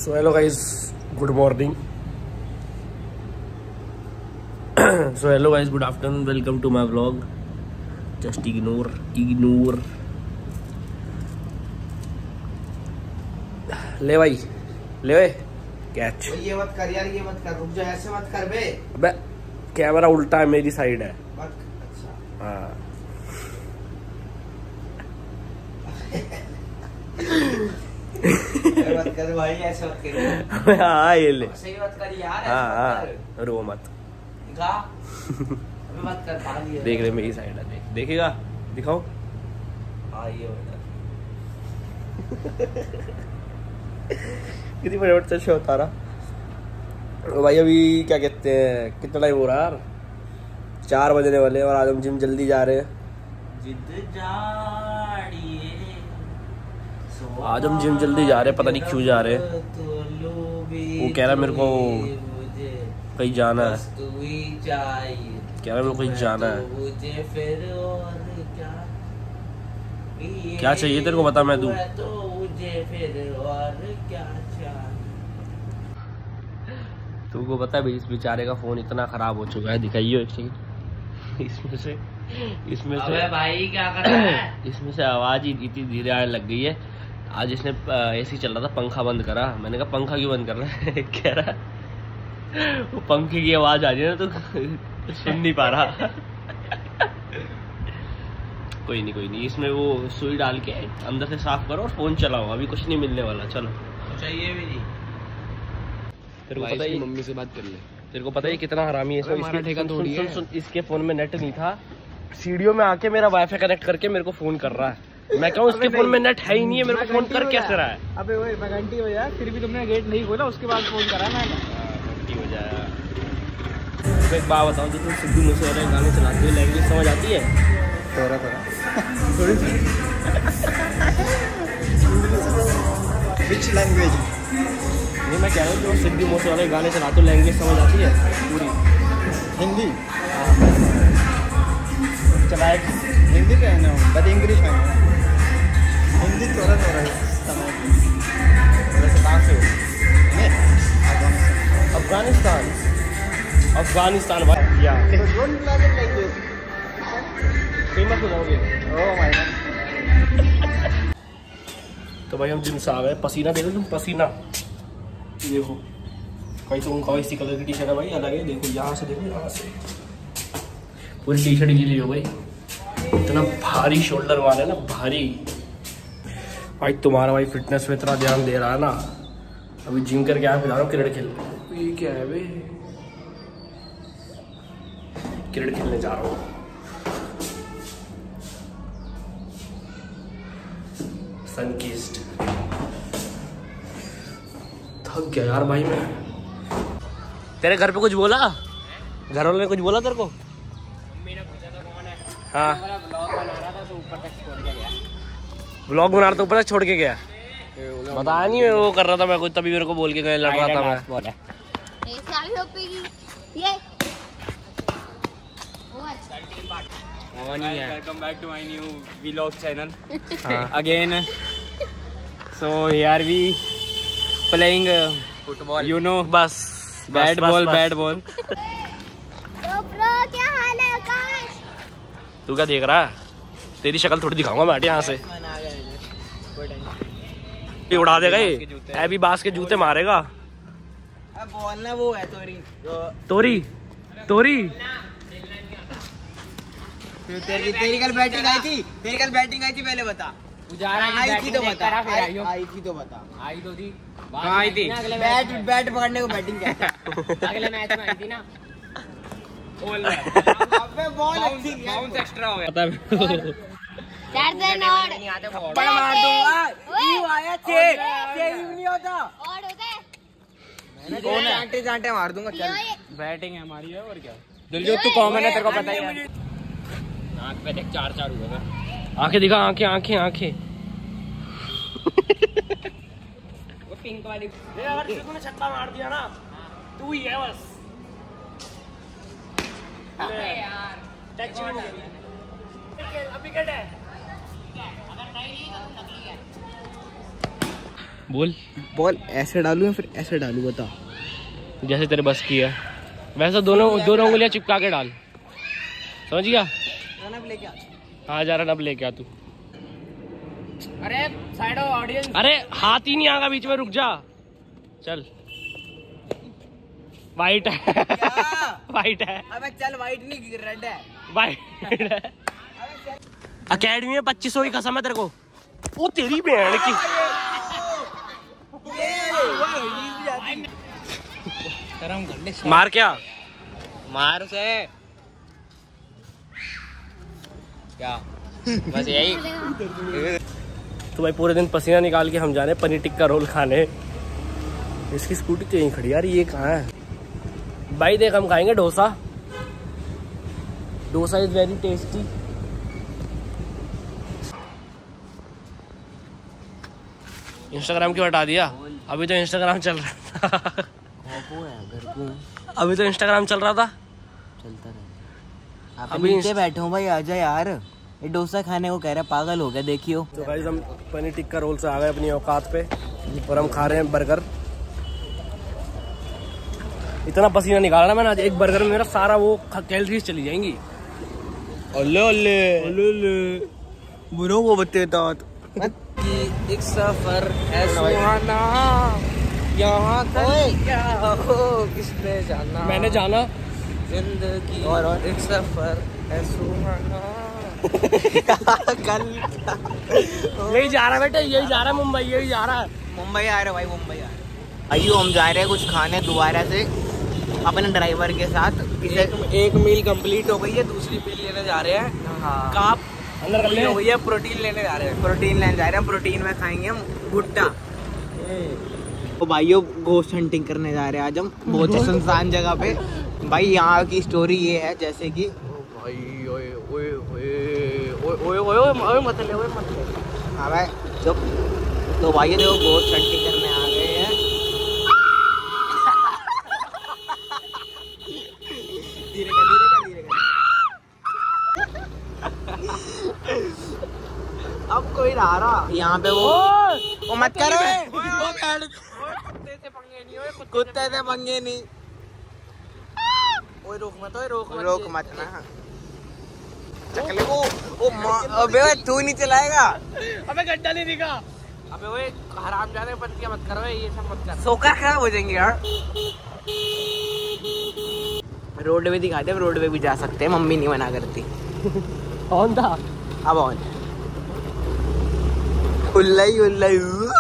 So hello guys, good morning. So hello guys, good afternoon, welcome to my vlog. Just ignore. ले भाई, ले भाई, catch. ये मत कर यार, ये मत कर, रुक जा, ऐसे मत कर बे। अबे कैमरा उल्टा है, मेरी साइड है। अच्छा हाँ। मत कर भाई, ऐसे मत कर। हाँ ये ले। सही मत कर यार, हाँ रो मत। अबे मत कर पागल। ये देख रहे मेरी साइड है, देखेगा, दिखाओ। हाँ ये कितनी फटाफट से शो उतारा भाई। अभी क्या कहते हैं, कितना टाइम हो रहा है यार, 4 बजने वाले, और आज हम जिम जल्दी जा रहे हैं। आज हम जिम जल्दी जा रहे हैं, पता नहीं क्यों जा रहे हैं। वो कह रहा है मेरे को कहीं जाना है, कह रहा है मेरे को कहीं जाना है। क्या चाहिए तेरे को, बता मैं दूं। तुमको पता है भाई, इस बेचारे का फोन इतना खराब हो चुका है, दिखाइए एक सेकंड। इसमें से भाई क्या कर रहा है? इसमें से आवाज ही इतनी धीरे आने लग गई है। आज इसने एसी चल रहा था, पंखा बंद करा। मैंने कहा पंखा क्यों बंद कर रहा है? कह रहा वो पंखे की आवाज आ रही है ना, तो सुन नहीं पा रहा। कोई नहीं, इसमें वो सुई डाल के अंदर से साफ करो और फोन चलाओ। अभी कुछ नहीं मिलने वाला। चलो, चाहिए भी नहीं। तेरे को पता है, मम्मी से बात कर ले। तेरे को पता है कितना हरामी है। हमारा ठेका थोड़ी है। सुन, इसके फोन में नेट नहीं था, सीढ़ियों में आके मेरा वाईफाई कनेक्ट करके मेरे को फोन कर रहा है। मैं कहूँ उसके फोन में नेट है ही नहीं है, मेरे को फोन कर कैसे रहा है? अबे वही मैं घंटी हो जाए, फिर भी तुमने गेट नहीं खोला, उसके बाद फोन करा मैंने। घंटी हो जाए। तो एक बात बताऊँ, जो तुम सिद्धू मूसेवाले गाने चलाते हुए लैंग्वेज समझ आती है? थोड़ा थोड़ी विच लैंग्वेज? नहीं, मैं कह रहा हूँ जो सिद्धू मूसेवाले गाने चलाते हुए लैंग्वेज समझ आती है पूरी? हिंदी चलाए हिंदी कहना हूँ, बट इंग्लिश में हिंदी थोड़ा वैसे कहाँ से हो? अफगानिस्तान। अफगानिस्तान भाई, या लैंग्वेज फेमस हो जाओगे। Oh my god. तो भाई हम जिम से आ गए। पसीना देखो तुम, पसीना देखो। भाई तुम कहो इसी कलर की टी शर्ट है भाई, अलग है। देखो यहाँ से, देखो यहाँ से पूरी टी शर्ट गीली हो भाई। इतना भारी शोल्डर वाला है ना, भारी। भाई तुम्हारा भाई फिटनेस में इतना ध्यान दे रहा है ना। अभी जिम करके आया, फिर क्रिकेट खेलने। ये क्या है भाई? क्रिकेट खेलने जा रहा हूँ। सनकिस्ट। थक गया यार भाई मैं। तेरे घर पे कुछ बोला? घर वालों ने कुछ बोला तेरे को? मम्मी ने पूछा था कौन है। हाँ, ब्लॉग बना रहा था तो ऊपर तक छोड़ के गया। ब्लॉग बना रहा था, ऊपर तक छोड़ के गया? बताया नहीं, वो कर रहा था मैं कुछ, तभी मेरे को बोल के गए, लड़ रहा था मैं। Welcome back to my new vlog channel again. So here we playing football. You know, बस bad ball. तो ब्रो क्या हाल है आकाश? तू क्या देख रहा है? तेरी शक्ल थोड़ी दिखाऊंगा मैं यहाँ से। ये उड़ा देगा ये, अभी बास के जूते मारेगा। अब बोलना वो है तोरी तेरी कल बैटिंग आई थी, पहले बता। आई थी तो बता। आई तो थी। आई थी। बैट पकड़ने को बैटिंग कहता है। अगले मैच में आई थी ना। अबे बॉल अच्छी है, बाउंस एक्स्ट्रा हो गया। थप्पड़ मार दूंगा। यू आया छे नहीं होता। और होता है? कौन है? जांटे मार दूंगा। चल, बैटिंग है हमारी है और क्या। दिलजोत तू कॉमन है, तेरे को पता ही है। आँख पे देख, 4 हुआ था। आंखें दिखा, आंखें। वो पिंक वाली। अगर तूने छक्का मार दिया ना, तू ही है बस। यार अभी कट है। बोल बॉल ऐसे डालूं या फिर ऐसे डालूं, बता। जैसे तेरे बस की है वैसे दोनों उंगलियां चिपका के डाल, समझ गया? हाँ जा रहा, अब लेके आ तू। अरे साइड ऑडियंस, अरे हाथ ही नहीं आएगा बीच में, रुक जा। चल वाइट है वाइट है। अबे चल, वाइट नहीं रेड है। वाइट है। अकेडमी में 2500 की कसम है तेरे को। वो तेरी बहन की। मार क्या? मार से क्या बस यही। तो भाई पूरे दिन पसीना निकाल के हम जा रहे हैं पनीर टिक्का रोल खाने। इसकी स्कूटी तो यहीं खड़ी यार, ये कहाँ है भाई? देख हम खाएंगे dosa. Dosa is very tasty. Instagram क्यों हटा दिया? अभी तो इंस्टाग्राम चल रहा था। अभी तो इंस्टाग्राम चल रहा था। चलता रहे। अभी नीचे बैठे हूँ भाई, आजा यार। ये डोसा खाने को कह रहा, पागल हो गया देखियो। तो गाइस हम पनीर टिक्का रोल से आ गए अपनी औकात पे और हम खा रहे हैं बर्गर। इतना पसीना निकाला मैंने आज, एक बर्गर में मेरा सारा वो कैलोरीज चली जाएंगी। अल्ले अल्ले अल्ले बुरो को बत्ते तात। एक सफर है सुहाना, यहाँ तक क्या हो किसने जाना। मैंने जाना जिंदगी और एक सफर है सुहाना। कल यही जा रहा है बेटा, यही जा रहा है मुंबई, यही जा रहा है। मुंबई आ रहे भाई, मुंबई आ रहे। आइयो हम जा रहे हैं कुछ खाने दोबारा से अपने ड्राइवर के साथ। एक मील कंप्लीट हो गई है, दूसरी मील लेने जा रहे हैं। हाँ, काप अंदर कर ले। हो गई है, प्रोटीन लेने जा रहे हैं। प्रोटीन लेने जा रहे हैं। प्रोटीन में खाएंगे हम भुट्टा। तो भाइयों गोश्त हंटिंग करने जा रहे हैं आज हम, बहुत ही सुनसान जगह पे। भाई यहाँ की स्टोरी ये है जैसे कि भाई ओए ओए ओए ओए ओए ओए मत ले, ओए मत ले। हाँ भाई चुप। तो भाई देखो गोश्त हंटिंग करने आ गए हैं। धीरे का धीरे का धीरे का। अब कोई रहा यहाँ पे वो मत करो, कुत्ते से पंगे नहीं। ओए रोक मत, ओए रोक मत ना। चकले को अबे तू नहीं चलाएगा। अबे गड्ढा नहीं दिखा। अबे ओए हराम जाने पत्तियां मत करो, ये सब मत कर। सोकर खराब हो जाएंगे यार। रोड पे दिखाते, रोड पे भी जा सकते हैं, मम्मी नहीं मना करती। कौन था? अब ऑन उल्लाई उल्लाई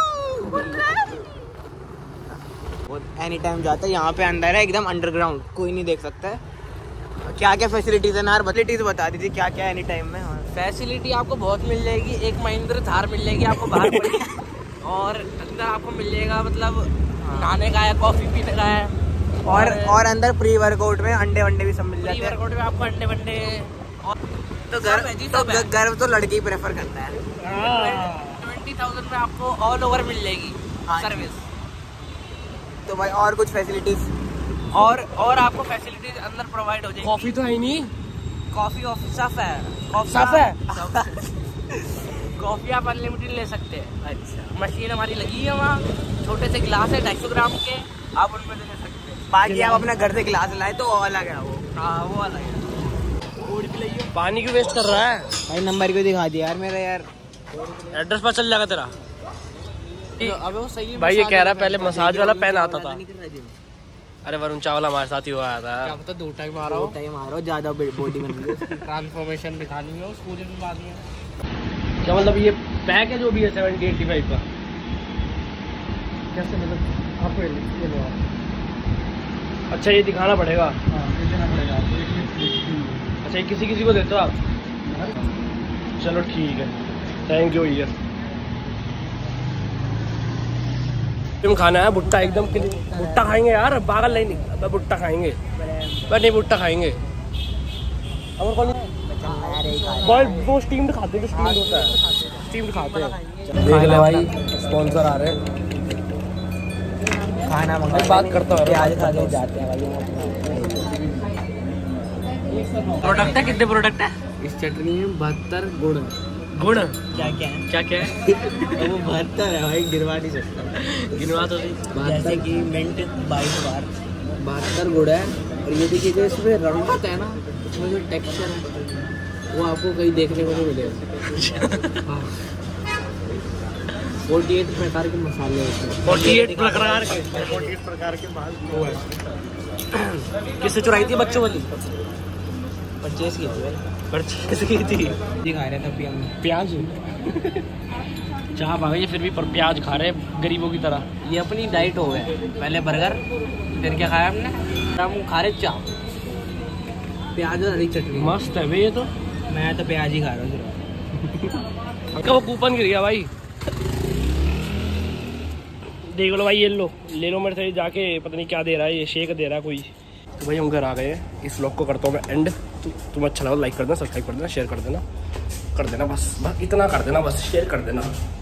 एनी टाइम जाता है। यहाँ पे अंदर है एकदम अंडरग्राउंड, कोई नहीं देख सकता है। क्या क्या फैसिलिटीज है यार, फैसिलिटीज बता दीजिए क्या क्या एनी टाइम में। हाँ। फैसिलिटी आपको बहुत मिल जाएगी। एक महिंद्रा थार मिल जाएगी आपको बाहर पड़ी। और अंदर आपको मिल जाएगा मतलब नहाने का है, कॉफी पीने का है। और अंदर प्री वर्कआउट में अंडे वंडे भी सब मिल जाते हैं। वर्कआउट में आपको अंडे वंडे। तो घर तो लड़के ही प्रेफर करता है। 20,000 में आपको ऑल ओवर मिल जाएगी सर्विस। तो भाई और कुछ फैसिलिटीज और आपको फैसिलिटीज अंदर प्रोवाइड हो जाएगी। कॉफी तो है ही नहीं। कॉफी साफ है। साफ है। कॉफी आप अनलिमिटेड ले सकते हैं। अच्छा, मशीन हमारी लगी है वहाँ, छोटे से गिलास है 250 ग्राम के, आप उनमें ले सकते हैं। बाकी आप अपना घर से गिलास लाए तो वो अलग है। हाँ वो अलग है। पानी क्यों वेस्ट कर रहा है भाई? नंबर क्यों दिखा दिया यार मेरा यार? एड्रेस पता चल जाएगा तेरा। अबे वो सही भाई ये कह रहा है पहले मसाज वाला पेन आता था। अरे वरुण चावला हमारे साथ ही हुआ था। क्या पता 2 टाइम आ रहा हो, ज्यादा बॉडी बन गई। ट्रांसफॉर्मेशन दिखानी है उस पूरे में बाद में। क्या मतलब ये पैक है जो भी है 70-85 का? कैसे मतलब आपको ये लो। अच्छा ये दिखाना पड़ेगा। अच्छा ये किसी किसी को देते हो आप? चलो ठीक है, थैंक यू भैया। तुम खाना है भुट्टा एकदम। भुट्टा खाएंगे यार, पागल नहीं। भुट्टा खाएंगे, नहीं भुट्टा खाएंगे। और कौन वो स्टीम्ड खाते हैं, जो स्टीम्ड होता है, स्टीम्ड खाते हैं। देख ले भाई स्पॉन्सर आ रहे हैं। खाना मंगा बात करता हूँ, प्याज खा के जाते हैं भाई। प्रोडक्ट है, कितने प्रोडक्ट है? इस चटनी में 72 गुण, गुण क्या क्या है? क्या क्या है? वो 72 है भाई, गिरवा नहीं सकता। गिनवा तो सही। जैसे कि मिंट 22 बार 72 गुड़ है। और ये देखिए जो इसमें रंग होता है ना, इसमें जो टेक्सचर है वो आपको कहीं देखने को नहीं मिलेगा। हाँ 48 प्रकार के मसाले होते हैं। 48 प्रकार के माल वो है। किससे चुराई थी बच्चों वाली? परचेज की थी भाई। परचेज की थी। ये खा रहे थे अभी हम। प्याज चाह भाई फिर भी पर प्याज खा रहे हैं गरीबों की तरह। ये अपनी डाइट हो गया। पहले बर्गर, फिर क्या खाया हमने? हम खा रहे चाह, प्याज और हरी चटनी। मस्त है भाई ये तो। मैं तो प्याज ही खा रहा हूँ। वो कूपन गिर गया भाई। देख लो भाई, ये लो ले लो मेरे से जाके। पता नहीं क्या दे रहा है ये, शेक दे रहा है कोई। तो भाई हम घर आ गए हैं। इस व्लॉग को करता हूँ मैं एंड। तुम्हें अच्छा लगा लाइक कर देना, सब्सक्राइब कर देना, शेयर कर देना बस इतना कर देना, बस शेयर कर देना।